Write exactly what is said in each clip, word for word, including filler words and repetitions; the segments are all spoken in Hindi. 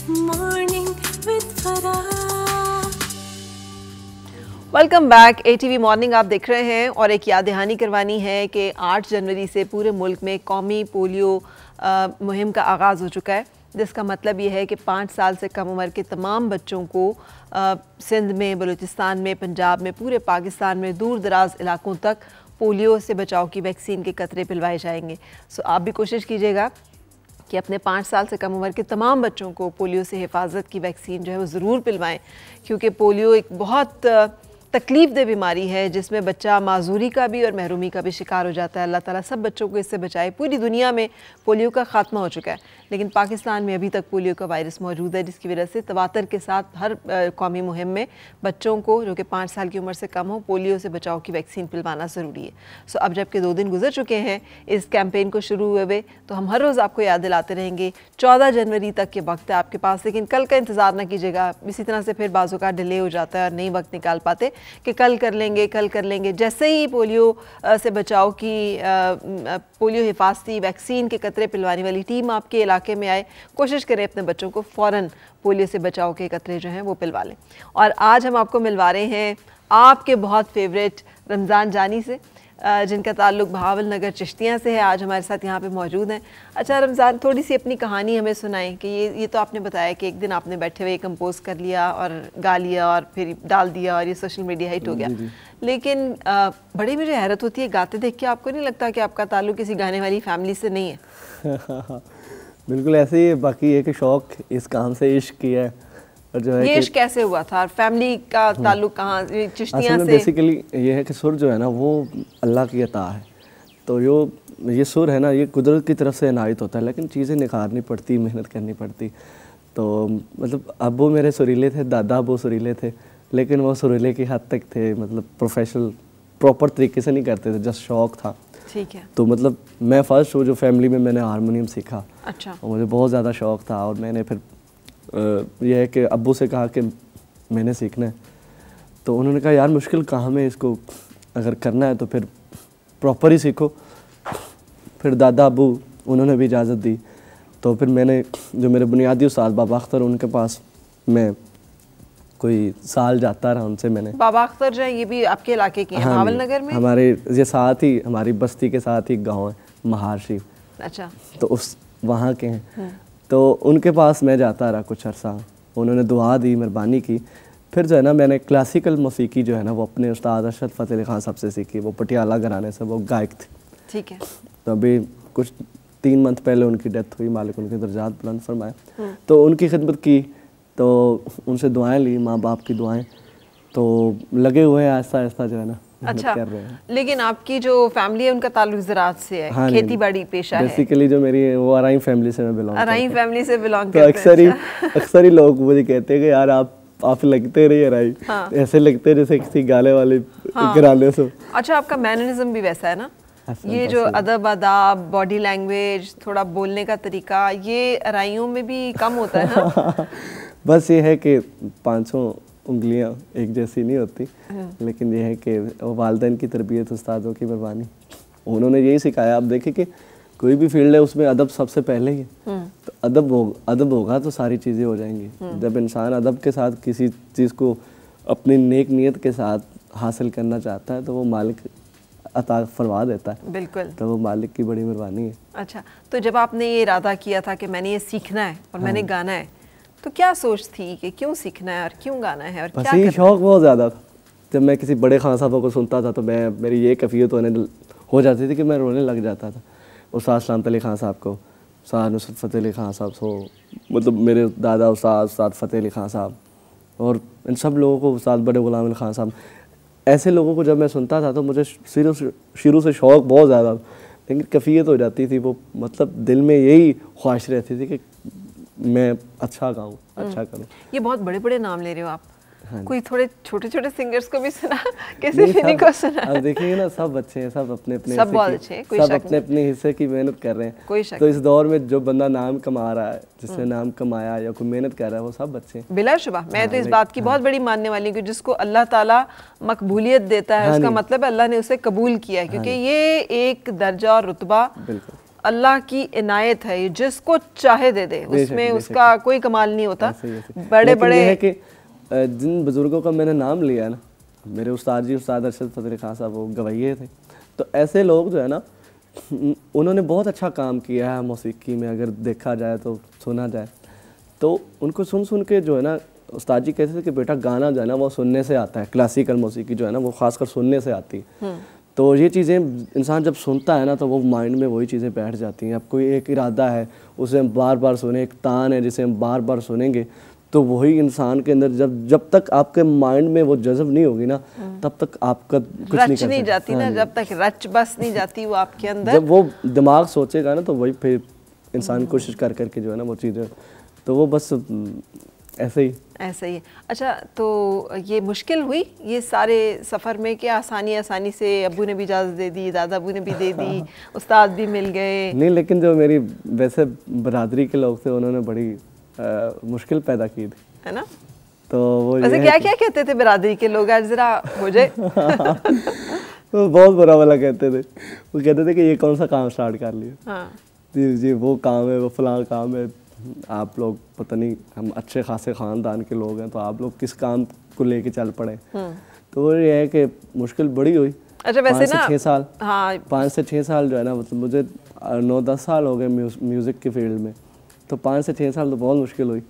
Morning with Farah. Welcome back. ATV morning आप देख रहे हैं और एक याद दहानी करवानी है कि आठ जनवरी से पूरे मुल्क में कौमी पोलियो मुहिम का आगाज़ हो चुका है, जिसका मतलब ये है कि पाँच साल से कम उम्र के तमाम बच्चों को आ, सिंध में, बलूचिस्तान में, पंजाब में, पूरे पाकिस्तान में दूर दराज इलाकों तक पोलियो से बचाव की वैक्सीन के कतरे पिलवाए जाएंगे। सो आप भी कोशिश कीजिएगा कि अपने पाँच साल से कम उम्र के तमाम बच्चों को पोलियो से हिफाजत की वैक्सीन जो है वो ज़रूर पिलवाएं, क्योंकि पोलियो एक बहुत तकलीफ़ दे बीमारी है जिसमें बच्चा माजूरी का भी और महरूमी का भी शिकार हो जाता है। अल्लाह ताला सब बच्चों को इससे बचाए। पूरी दुनिया में पोलियो का ख़ात्मा हो चुका है, लेकिन पाकिस्तान में अभी तक पोलियो का वायरस मौजूद है, जिसकी वजह से तवातर के साथ हर कौमी मुहिम में बच्चों को जो कि पाँच साल की उम्र से कम हो पोलियो से बचाव की वैक्सीन पिलवाना ज़रूरी है। सो अब जबकि दो दिन गुजर चुके हैं इस कैंपेन को शुरू हुए हुए, तो हम हर रोज़ आपको याद दिलाते रहेंगे। चौदह जनवरी तक के वक्त है आपके पास, लेकिन कल का इंतज़ार ना कीजिएगा। इसी तरह से फिर बाज़ों का डिले हो जाता है और नहीं वक्त निकाल पाते कि कल कर लेंगे कल कर लेंगे। जैसे ही पोलियो से बचाव की पोलियो हिफाजती वैक्सीन के कतरे पिलवाने वाली टीम आपके इलाके में आए, कोशिश करें अपने बच्चों को फ़ौरन पोलियो से बचाव के कतरे जो हैं वो पिलवा लें। और आज हम आपको मिलवा रहे हैं आपके बहुत फेवरेट रमज़ान जानी से, जिनका ताल्लुक़ बहावल नगर चिश्तियाँ से है। आज हमारे साथ यहाँ पे मौजूद हैं। अच्छा रमज़ान, थोड़ी सी अपनी कहानी हमें सुनाएं कि ये ये तो आपने बताया कि एक दिन आपने बैठे हुए कंपोज कर लिया और गा लिया और फिर डाल दिया और ये सोशल मीडिया हिट हो गया, लेकिन आ, बड़ी मुझे हैरत होती है गाते देख के। आपको नहीं लगता कि आपका ताल्लुक़ किसी गाने वाली फैमिली से नहीं है? बिल्कुल ऐसे ही। बाकी ये कि शौक़ इस काम से इश्क किया है। और जो है ये इश्क कैसे हुआ था और फैमिली का ताल्लुक कहाँ, चिश्तियाँ से? बेसिकली ये है कि सुर जो है ना वो अल्लाह की अता है, तो यो ये सुर है ना ये कुदरत की तरफ से इनायत होता है, लेकिन चीज़ें निखारनी पड़ती, मेहनत करनी पड़ती। तो मतलब अब्बू मेरे सुरीले थे, दादा अब्बू सुरीले थे, लेकिन वो सुरीले की हद तक थे, मतलब प्रोफेशनल प्रॉपर तरीके से नहीं करते थे, जस्ट शौक़ था। ठीक है। तो मतलब मैं फर्स्ट हूँ जो फैमिली में मैंने हारमोनियम सीखा। अच्छा। और मुझे बहुत ज़्यादा शौक़ था और मैंने फिर यह है कि अब्बू से कहा कि मैंने सीखना है, तो उन्होंने कहा यार मुश्किल काम है, इसको अगर करना है तो फिर प्रॉपर ही सीखो। फिर दादा अब्बू उन्होंने भी इजाज़त दी, तो फिर मैंने जो मेरे बुनियादी उस्ताद बाबा अख्तर उनके पास मैं कोई साल जाता रहा उनसे। मैंने बाबा अख्तर जो है ये भी आपके इलाके के हैं? हाँ, बहावल नगर में? हमारे ये साथ ही, हमारी बस्ती के साथ ही गाँव है महारशी। अच्छा। तो उस वहाँ के हैं, तो उनके पास मैं जाता रहा कुछ अरसा। उन्होंने दुआ दी, मेहरबानी की। फिर जो है ना मैंने क्लासिकल मौसीकी जो है ना वो अपने उस्ताद अरशद फ़तेह अली ख़ान साहब से सीखी। वो पटियाला घराने से वो गायक थे। ठीक है। तो अभी कुछ तीन मंथ पहले उनकी डेथ हुई, मालिक उनके दर्जात बुलंद फरमाए। तो उनकी खिदमत की, तो उनसे दुआएँ ली, माँ बाप की दुआएँ, तो लगे हुए हैं आहिस्ता आहिस्ता जो है ना। अच्छा, कर रहे हैं। लेकिन आपकी जो फैमिली है उनका ताल्लुक ज़राअत से है? हाँ, खेती बाड़ी पेशा है? बेसिकली जो मेरी है वो अराई फैमिली से मैं बिलोंग करता हूं। अराई फैमिली से बिलोंग करते हैं। तो अक्सर ही अक्सर ही लोग मुझे कहते हैं कि यार आप आप लगते रही अराई। हाँ। ऐसे लगते हैं जैसे किसी गाले वाले घराने से। अच्छा, आपका मैनरिज्म भी वैसा है ना? ये जो अदब अदाब, बॉडी लैंग्वेज, थोड़ा बोलने का तरीका, ये अराइयों में भी कम होता है ना? बस ये है कि पाँचों उंगलियां एक जैसी नहीं होती, लेकिन ये है कि वालिदैन की तरबियत, उस्तादों की मेहरबानी, उन्होंने यही सिखाया। आप देखिए कि कोई भी फील्ड है उसमें अदब सबसे पहले ही है। तो अदब हो अदब होगा तो सारी चीज़ें हो जाएंगी। जब इंसान अदब के साथ किसी चीज़ को अपनी नेक नीयत के साथ हासिल करना चाहता है तो वो मालिक अता फरमा देता है। बिल्कुल। तो वो मालिक की बड़ी मेहरबानी है। अच्छा, तो जब आपने ये इरादा किया था कि मैंने ये सीखना है और मैंने गाना है, तो क्या सोच थी कि क्यों सीखना है और क्यों गाना है और क्या करना है? शौक़ बहुत ज़्यादा था। जब मैं किसी बड़े खान साहबों को सुनता था तो मैं मेरी ये कैफियत होने हो जाती थी कि मैं रोने लग जाता था। उस्ताद सलामत अली खान साहब को, उस्ताद नुसरत फ़तेह अली खान साहब को, मतलब मेरे दादा उस्ताद उस्ताद फ़तेह अली खान साहब, और इन सब लोगों को, उस्ताद बड़े ग़ुलाम अली खान साहब, ऐसे लोगों को जब मैं सुनता था तो मुझे शुरू से शुरू से शौक़ बहुत ज़्यादा, लेकिन कैफियत हो जाती थी वो, मतलब दिल में यही ख्वाहिश रहती थी कि मैं अच्छा गाऊं, अच्छा करूं। ये बहुत बड़े बड़े नाम ले रहे हो आप। हाँ, कोई थोड़े छोटे छोटे सिंगर्स को भी सुना, किसी भी को सुना? अब देखिए ना, सब अच्छे हैं, सब अपने अपने सब बहुत अच्छे हैं, कोई सब अपने अपने हिस्से की मेहनत कर रहे हैं, कोई शक। तो इस दौर में जो बंदा नाम कमा रहा है, जिसने नाम कमाया या कोई मेहनत कर रहा है, वो सब अच्छे हैं बिलाशुबा। मैं तो इस बात की बहुत बड़ी मानने वाली हूँ कि जिसको अल्लाह ताला मकबूलियत देता है उसका मतलब अल्लाह ने उसे कबूल किया है, क्योंकि ये एक दर्जा और रुतबा अल्लाह की इनायत है, ये जिसको चाहे दे दे, उसमें उसका कोई कमाल नहीं होता। बड़े बड़े है कि जिन बुजुर्गों का मैंने नाम लिया है ना, मेरे उस्ताद जी उस्ताद अरशद फतेह अली खान साहब, वो गवैये थे, तो ऐसे लोग जो है ना उन्होंने बहुत अच्छा काम किया है मौसीकी में, अगर देखा जाए तो सुना जाए तो उनको सुन सुन के जो है ना, उस्ताद जी कहते थे कि बेटा गाना जो है ना वो सुनने से आता है, क्लासिकल मौसीकी जो है ना वो खासकर सुनने से आती है। तो ये चीज़ें इंसान जब सुनता है ना तो वो माइंड में वही चीज़ें बैठ जाती हैं। अब कोई एक इरादा है उसे हम बार बार सुने, एक तान है जिसे हम बार बार सुनेंगे, तो वही इंसान के अंदर जब जब तक आपके माइंड में वो जज्ब नहीं होगी ना तब तक आपका कुछ नहीं कर नहीं जाती ना, जब तक रच बस नहीं जाती वो आपके अंदर। जब वो दिमाग सोचेगा ना तो वही फिर इंसान कोशिश कर करके जो है ना वो चीज़ें, तो वो बस ऐसे ही ऐसे ही। अच्छा, तो ये मुश्किल हुई ये सारे सफ़र में कि आसानी आसानी से अब्बू ने भी इजाज़त दे दी, दादा अब्बू ने भी दे दी, उस्ताद भी मिल गए? नहीं, लेकिन जो मेरी वैसे बरादरी के लोग थे उन्होंने बड़ी आ, मुश्किल पैदा की थी, है ना? तो वो वैसे क्या क्या कहते थे बरादरी के लोग, आज जरा हो जाए। वो बहुत बुरा वाला कहते थे, वो कहते थे कि ये कौन सा काम स्टार्ट कर लिया। हाँ। जी जी वो काम है, वो फलां काम है, आप लोग पता नहीं, हम अच्छे खासे ख़ानदान के लोग हैं तो आप लोग किस काम को लेके चल पड़े। तो वो ये है कि मुश्किल बड़ी हुई। अच्छा, वैसे ना छः साल हाँ पाँच से छः साल जो है ना, मतलब मुझे नौ दस साल हो गए म्यूज़िक के फील्ड में, तो पाँच से छः साल तो बहुत मुश्किल हुई।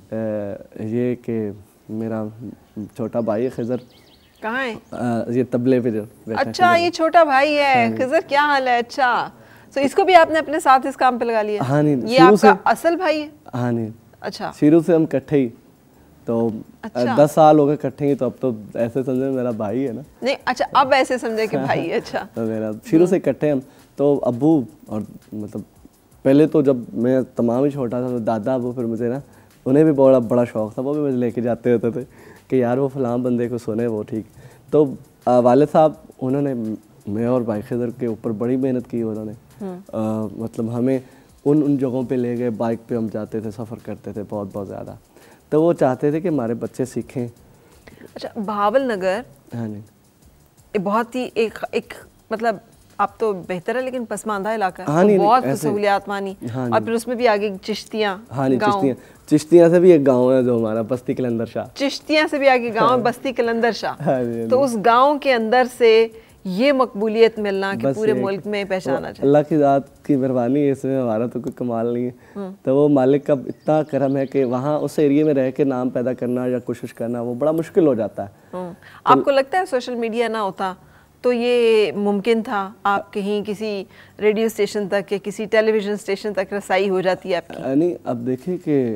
ये कि मेरा छोटा भाई है खिज़र, कहाँ है? ये तबले पे जो। अच्छा, ये छोटा भाई है खिज़र, क्या हाल है? अच्छा, तो इसको भी आपने अपने साथ इस काम पे लगा लिया? हाँ नहीं, ये आपका असल भाई है? हाँ नहीं, अच्छा, शुरू से हम इकट्ठे ही, तो अच्छा। दस साल हो गए इकट्ठे ही, तो अब तो ऐसे समझे मेरा भाई है ना। नहीं, अच्छा, अब ऐसे समझे कि भाई है। अच्छा, तो मेरा शुरू से इकट्ठे हम, तो अब्बू और मतलब पहले तो जब मैं तमाम ही छोटा था तो दादा अब्बू फिर मुझे ना, उन्हें भी बड़ा बड़ा शौक़ था, वो भी मुझे लेके जाते होते थे कि यार वो फलां बंदे को सुने वो ठीक। तो वालिद साहब उन्होंने मैं और भाई खिज़र के ऊपर बड़ी मेहनत की उन्होंने। आ, मतलब हमें उन उन जगहों पे ले गए, बाइक पे हम जाते थे, सफ़र करते थे बहुत बहुत ज़्यादा, तो वो चाहते थे कि हमारे बच्चे सीखें। अच्छा, बहावल नगर हाँ नहीं बहुत ही एक एक मतलब आप तो बेहतर है लेकिन पसमानदा इलाका है। हाँ तो बहुत सहूलियात मानी। हाँ और फिर उसमें भी आगे चिश्तियाँ। हाँ नहीं, चिश्तियाँ चिश्तियाँ से भी एक गांव है जो हमारा बस्ती कलंदर शाह। चिश्तियाँ से भी आगे गांव है बस्ती कलंदर शाह। तो उस गांव के अंदर से ये मकबूलियत मिलना कि पूरे मुल्क में पहचाना जाए, अल्लाह की ज़ात की मेहरबानी है, इसमें हमारा तो कोई कमाल नहीं है। तो वो मालिक का इतना करम है कि वहाँ उस एरिया में रह के नाम पैदा करना या कोशिश करना वो बड़ा मुश्किल हो जाता है। आपको लगता है सोशल मीडिया ना होता तो ये मुमकिन था, आप कहीं किसी रेडियो स्टेशन तक या किसी टेलीविज़न स्टेशन तक रसाई हो जाती है आपकी? नहीं, अब देखिए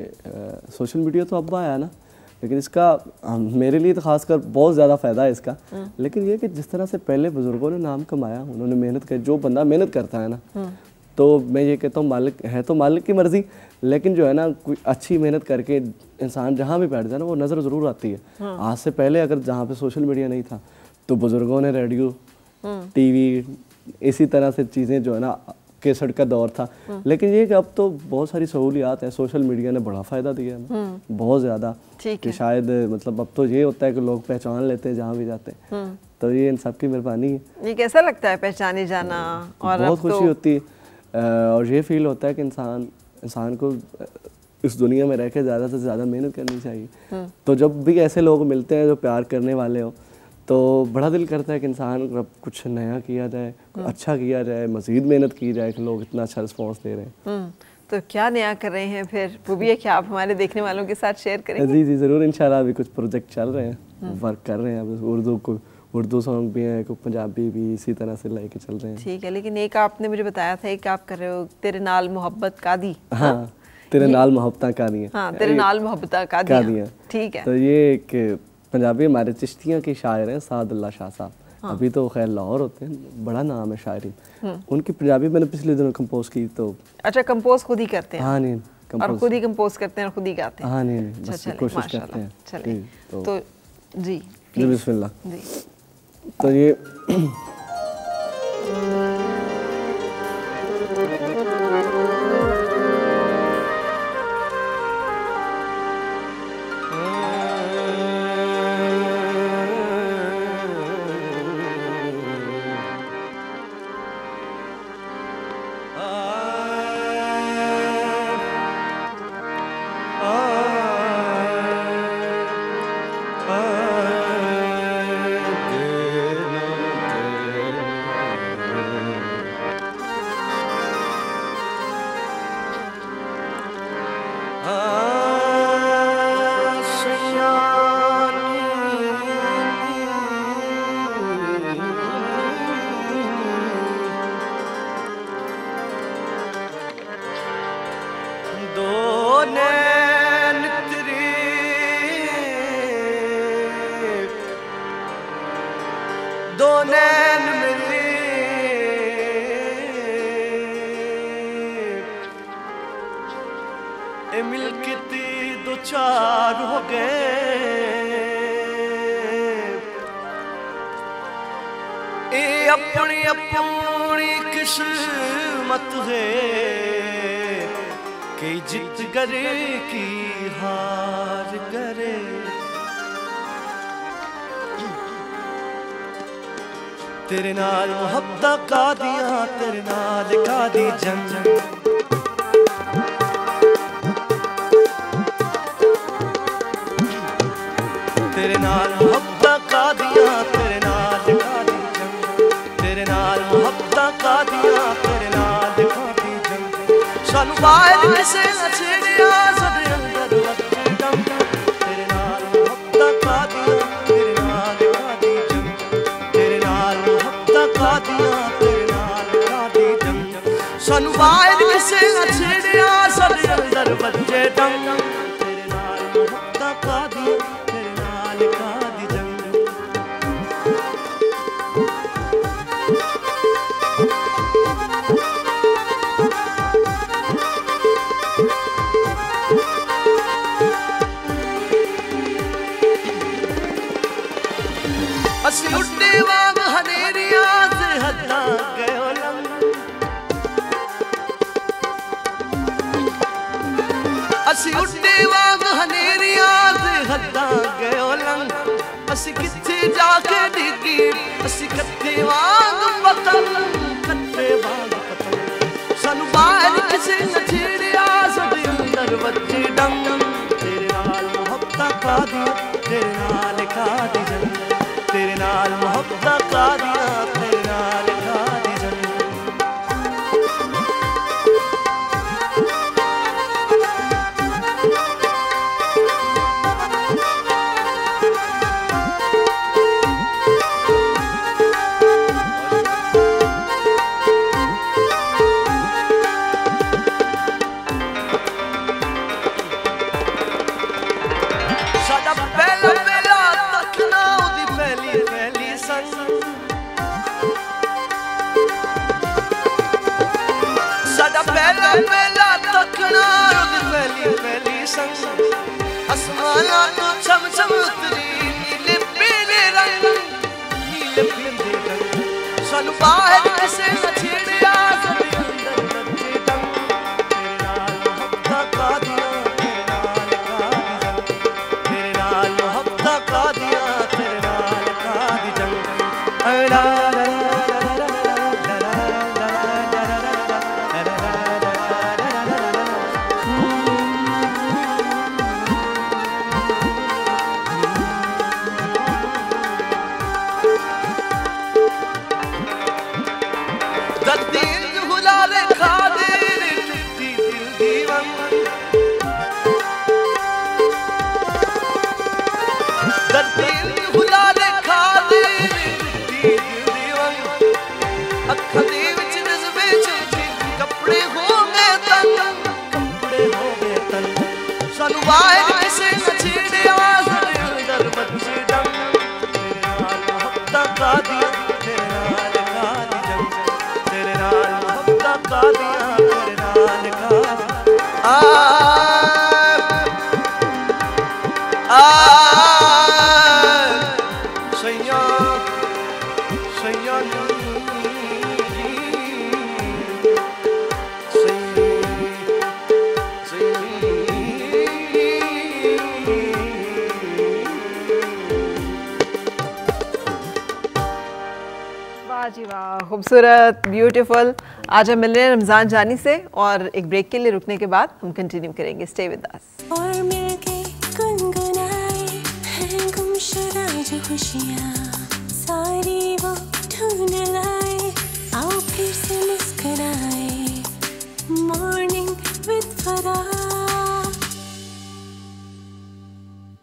कि सोशल मीडिया तो अब आया ना, लेकिन इसका मेरे लिए तो खासकर बहुत ज़्यादा फ़ायदा है इसका। लेकिन ये कि जिस तरह से पहले बुज़ुर्गों ने नाम कमाया, उन्होंने मेहनत कर, जो बंदा मेहनत करता है ना, तो मैं ये कहता हूँ मालिक है तो मालिक की मर्ज़ी, लेकिन जो है ना कोई अच्छी मेहनत करके इंसान जहाँ भी बैठ जाए ना वो नज़र ज़रूर आती है। आज से पहले अगर जहाँ पे सोशल मीडिया नहीं था तो बुज़ुर्गों ने रेडियो, टीवी, इसी तरह से चीज़ें जो है ना, केसट का दौर था। लेकिन ये कि अब तो बहुत सारी सहूलियात हैं, सोशल मीडिया ने बड़ा फ़ायदा दिया है बहुत ज़्यादा, कि शायद मतलब अब तो ये होता है कि लोग पहचान लेते हैं जहाँ भी जाते हैं, तो ये इन सब की मेहरबानी है। ये कैसा लगता है पहचाने जाना? और बहुत खुशी होती है और ये फील होता है कि इंसान इंसान को इस दुनिया में रह के ज़्यादा से ज़्यादा मेहनत करनी चाहिए। तो जब भी ऐसे लोग मिलते हैं जो प्यार करने वाले हो तो बड़ा दिल करता है कि इंसान कुछ नया किया जाए, अच्छा किया जाए, मज़ीद मेहनत की जाए कि लोग इतना अच्छा रिस्पॉन्स दे रहे हैं। तो क्या नया कर रहे हैं फिर? वो भी है कि आप हमारे देखने वालों के साथ शेयर करेंगे? जी जी ज़रूर, इंशाल्लाह अभी कुछ प्रोजेक्ट चल रहे हैं, वर्क कर रहे हैं। उर्दू को उर्दू सॉन्ग भी हैं, कुछ पंजाबी भी, इसी तरह से लेके चल रहे हैं। ठीक है, लेकिन एक आपने मुझे बताया था एक आप कर रहे हो तेरे नाल मोहब्बत कादी। हाँ, तेरे नाल मोहब्बतां कादियां। हाँ, तेरे नाल मोहब्बतां कादियां। ठीक है। तो ये एक पंजाबी हमारे चिश्तियाँ के शायर हैं सादुल्लाह शाह साहब। हाँ। अभी तो खैर लाहौर होते हैं, बड़ा नाम है शायरी। उनकी पंजाबी मैंने पिछले दिनों कंपोज की। तो अच्छा, कंपोज खुद ही करते हैं? हाँ नहीं, और खुद ही कंपोज करते हैं और खुद ही गाते हैं? हाँ नहीं, नहीं बस कोशिश करते हैं। चलिए तो जी जी बिस्मिल्लाह। जी तो ये Ah चार हो गए। ये अपनी अपनी किस्मत है कि जित करे की हार करे। तेरे नाल मोहब्बत का दिया, तेरे नाल का दी जंग। तेरे नाल मोहब्बत का दिया, तेरे नाल का दी जंग। तेरे नाल मोहब्बत का दिया, तेरे नाल का दी जंग। सानू बाहर किसे न छेड़िया, साडे अंदर वजे दम। तेरे नाल मोहब्बत का दिया, तेरे नाल का दी जंग। तेरे नाल मोहब्बत का दिया, तेरे नाल का दी जंग। सानू बाहर किसे न छेड़िया, साडे अंदर वजे दम। तेरे नाल मोहब्बत का दिया, तेरे नाल का दी जंग। असी उड्डे वांग हनेरियां से हद्दां गयो लंघ। असी उड्डे वांग हनेरियां से हद्दां गयो लंघ। असी किथे जाके डिगी, असी कत्थे वांग पतंग, कत्थे वांग पतंग। सानू बाहर किसे न छेड़िया, साडे अंदर वजे डंग। तेरे नाल मोहब्बत का दिया, तेरे नाल का दी जंग। तेरे नाल मोहब्बत का दिया, तेरे नाल का दी जंग। साडा पहला पहला तकना उदी पहली पहली संग। साडा पहला पहला तकना उदी पहली पहली संग। आसमाना तो चम चम उतरी नीले पीले रंग, नीले पीले रंग। सानू बाहर किसे न छेड़िया, साडे अंदर वजे दम। तेरे नाल मोहब्बत का दिया, तेरे नाल का दी जंग। तेरे नाल मोहब्बत का दिया, तेरे नाल का दी जंग। दर्दी हुलारे खा दे रे टूटी दिल दीवान। दर्दी हुलारे खा दे रे टूटी दिल दीवान। अखां दे विच जज़्बे झुलके, कपड़े हो गए तंग, कपड़े हो गए तंग। सानू बाहर किसे न छेड़िया, साडे अंदर वजे डंग। तेरे नाल मोहब्बत का दिया, तेरे नाल का दी जंग। तेरे नाल मोहब्बत का दिया, तेरे नाल का दी। आ आ सैया सैया वाह जी वाह, खूबसूरत, ब्यूटीफुल। आज हम मिल रहे हैं रमज़ान जानी से और एक ब्रेक के लिए रुकने के बाद हम कंटिन्यू करेंगे। Stay with us. और मिलके गुनगुनाए हैं गुमशुदा जो खुशियाँ, सारी वो ढूंढ लाए।